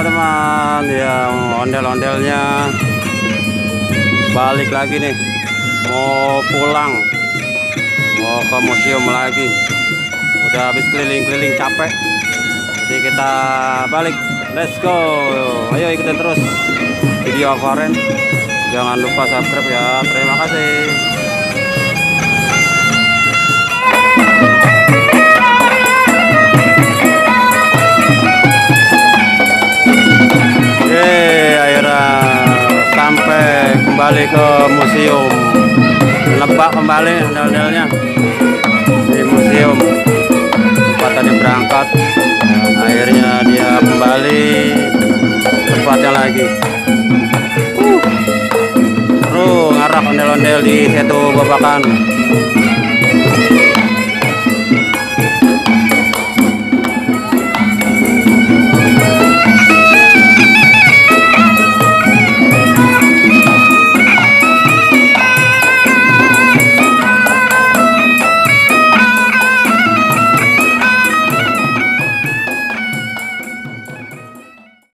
teman-teman ya, ondel-ondelnya balik lagi nih, mau pulang, mau ke museum lagi. Udah habis keliling-keliling capek, jadi kita balik. Let's go, ayo ikutin terus video Aquaren. Jangan lupa subscribe ya, terima kasih. Akhirnya sampai kembali ke museum, nebak kembali ondel-ondelnya di museum. Tempat tadi berangkat, akhirnya dia kembali tempatnya lagi. Seru ngarak ondel-ondel di Setu Babakan.